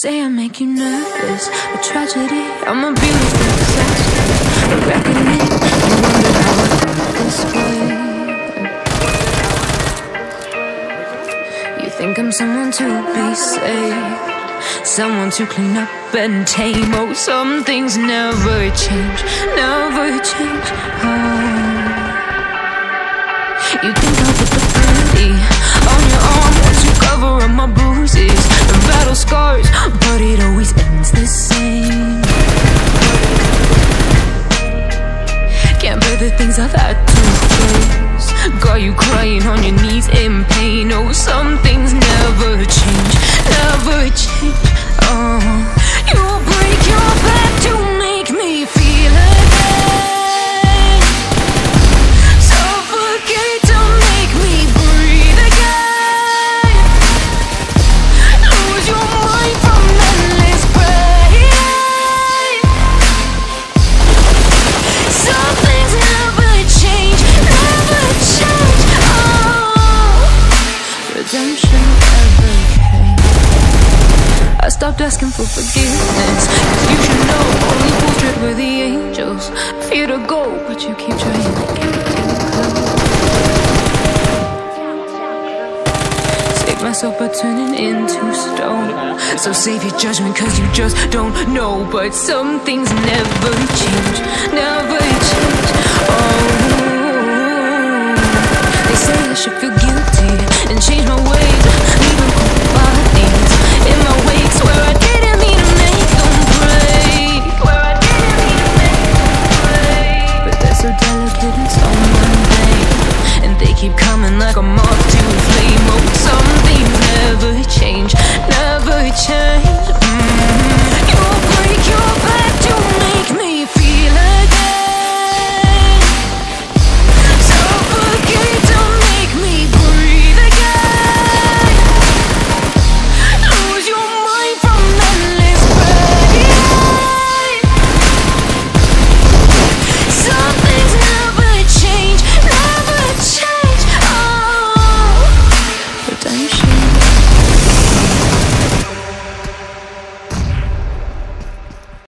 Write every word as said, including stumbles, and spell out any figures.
say I make you nervous, a tragedy, I'm a beautiful disaster, a reckoning, you wonder how I got this way. You think I'm someone to be saved, someone to clean up and tame. Oh, some things never change, never change. Oh, you think I'll put the pretty on your arm once you cover up my bruises, the battle scars, but it always ends the same. Can't bear the things I've had to face, got you crying on your knees in pain. Oh, some things never change, never change. Oh, you'll break your back to make me feel again, suffocate to make me breathe again, lose your mind from endless pain. Some things never change, never change. Oh, redemption ever came. I stopped asking for forgiveness, 'cause you should know only fools tread where the angels fear to go, but you keep trying to get too close. Save myself by turning into stone, so save your judgment 'cause you just don't know. But some things never change, never change. Oh, they say I should feel guilty and change my ways.